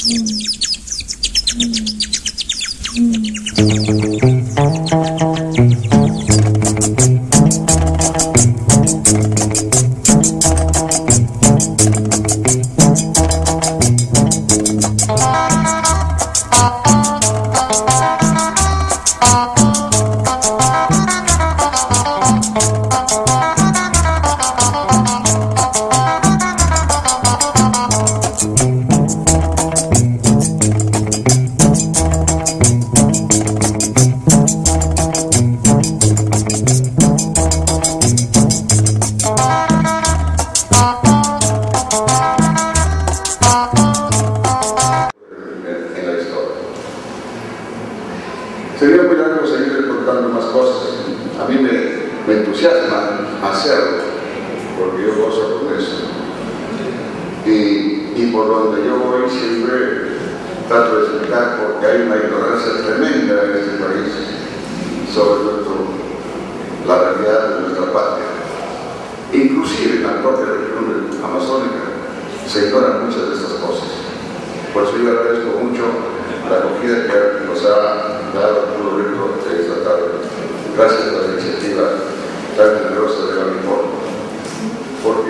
Sería muy largo seguir contando más cosas. A mí me entusiasma hacerlo, porque yo gozo con eso. Y por donde yo voy siempre trato de explicar porque hay una ignorancia tremenda en este país sobre la realidad de nuestra patria. Inclusive en la propia región amazónica se ignoran muchas de estas cosas. Por eso yo agradezco mucho la acogida que nos ha dado Arturo Rico esta tarde. Gracias por la iniciativa tan generosa de la Uniforme, porque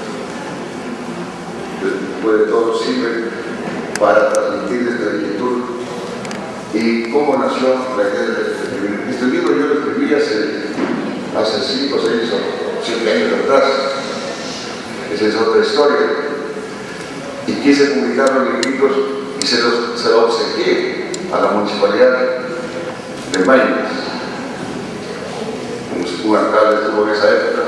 después de todo sirve para transmitir esta inquietud y cómo nació la idea de escribir. Este libro yo lo escribí hace 5, 6 o 7 años atrás. Esa es otra historia. Y quise publicarlo en libritos y se lo obsequié a la municipalidad de Maynas. Un alcalde estuvo en esa época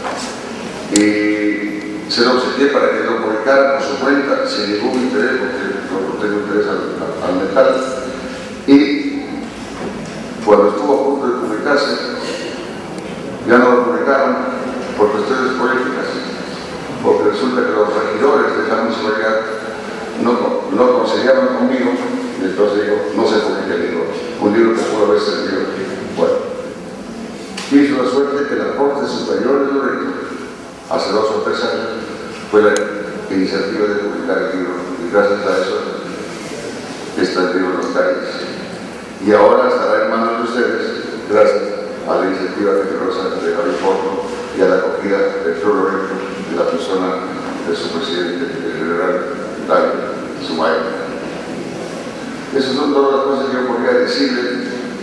y se lo obsequié para que lo publicara por su cuenta sin ningún interés, porque no tengo interés al metal. Y cuando estuvo a punto de publicarse, ya no lo publicaron por cuestiones políticas, porque resulta que los regidores de esa municipalidad no conciliaban conmigo, y entonces digo, no se publica el libro, un libro que pudo haber servido. Bueno, hizo la suerte que la Corte Superior de Loreto, hace 2 o 3 años, fue la iniciativa de publicar el libro, y gracias a eso está el libro en las calles. Y ahora estará en manos de ustedes, gracias a la iniciativa generosa de Gaby Porto y a la acogida de Arturo Loreto, de la persona de su presidente, el general David Sumaya. Esas son todas las cosas que yo podría decirle,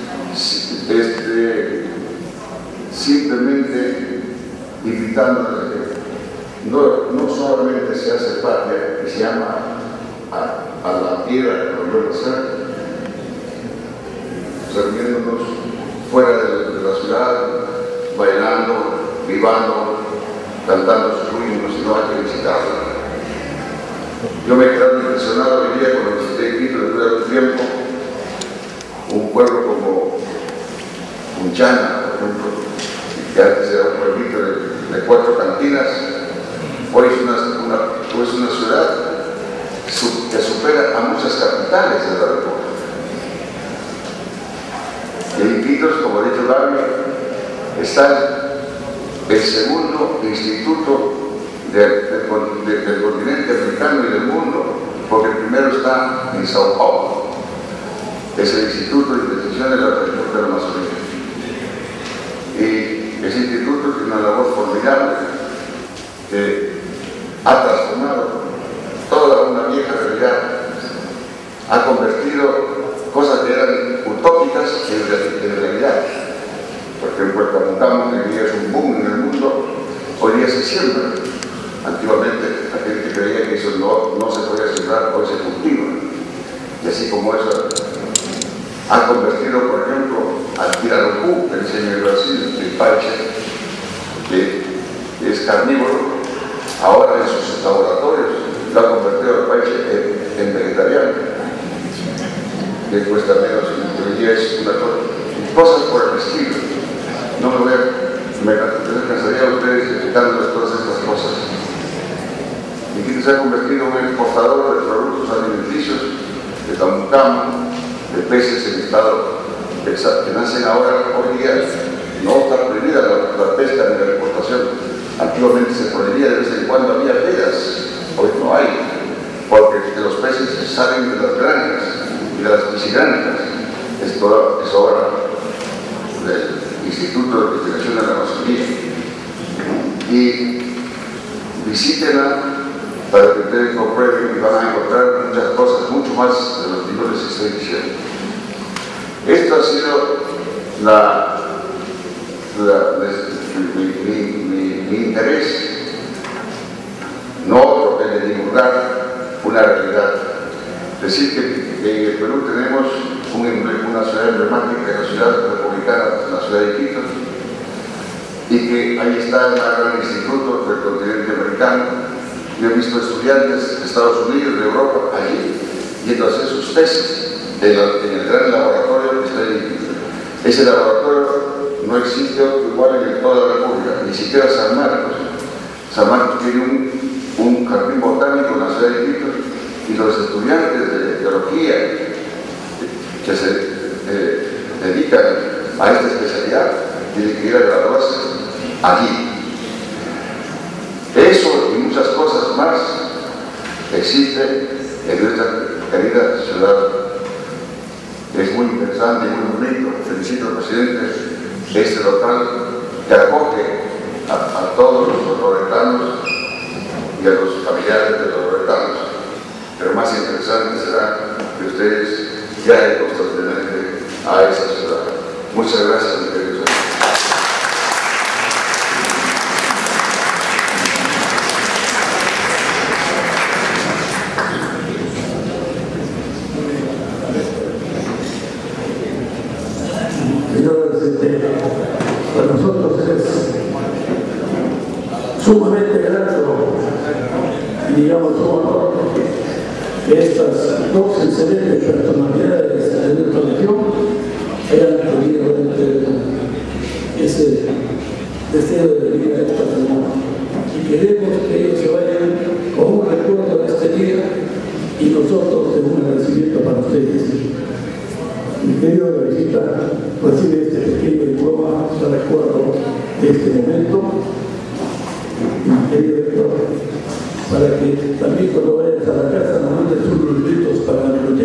simplemente invitándoles a que no solamente se hace patria, que se llama a la tierra que nos vuelve a ser, reuniéndonos fuera de la ciudad, bailando, vivando, cantando sus himnos, y no hay que visitarla. Yo me he quedado impresionado hoy día cuando visité Quito después de un tiempo, un pueblo como Punchana, por ejemplo, que antes era un pueblito de 4 cantinas, hoy es una ciudad que supera a muchas capitales de la República. Y en Quito, como ha dicho Gaby, está el segundo instituto del continente africano y del mundo, porque el primero está en Sao Paulo, es el Instituto de Investigación de la Región de la Amazonía. Y ese instituto tiene una labor formidable que ha transformado toda una vieja realidad, ha convertido cosas que eran utópicas en realidad. Por ejemplo, el camucamo, que hoy día es un boom en el mundo, hoy día se siembra. Antiguamente la gente creía que eso no se podía sembrar, hoy se cultiva. Y así como eso ha convertido, por ejemplo, al pirarucú, que enseña en Brasil, el paiche, que es carnívoro, ahora en sus laboratorios lo ha convertido al paiche en vegetariano, que cuesta menos, hoy día es una cosas por el estilo. No me cansaría a ustedes explicándoles todas estas cosas. Y Quito se ha convertido en un exportador de productos alimenticios, de camucamo, de peces en estado que nacen ahora, hoy día. No está prohibida la pesca ni la exportación. Antiguamente se prohibía, de vez en cuando había vedas, hoy no hay, porque los peces salen para que ustedes comprueben y van a encontrar muchas cosas mucho más de los libros que estoy diciendo. Esto ha sido mi interés, no otro que de divulgar una realidad. Decir que en el Perú tenemos una ciudad emblemática, la ciudad republicana, la ciudad de Quito, y que ahí está el más gran instituto del continente americano. Yo he visto estudiantes de Estados Unidos, de Europa, allí, yendo a hacer sus tesis en el gran laboratorio que está ahí. Ese laboratorio no existe igual en toda la República, ni siquiera San Marcos. San Marcos tiene un jardín botánico en la ciudad de Quito, y los estudiantes de biología que se dedican a esta especialidad tienen que ir a graduarse allí. Eso y muchas cosas más existen en nuestra querida ciudad. Es muy interesante y muy bonito. Felicito al presidente de este local que acoge a todos los loretanos y a los familiares de los loretanos. Pero más interesante será que ustedes lleguen constantemente a esa ciudad. Muchas gracias, mi querido señor. Para nosotros es sumamente grato y digamos un honor que estas dos excelentes personalidades de nuestra región hayan tenido ese deseo de venir a esta reunión. Y queremos que ellos se vayan con un recuerdo de este día y nosotros en un agradecimiento para ustedes. Mi querido de visita recibe este pequeño diploma de recuerdo de este momento. Mi querido Héctor, para que también cuando vayas a la casa nos mandes unos libritos para la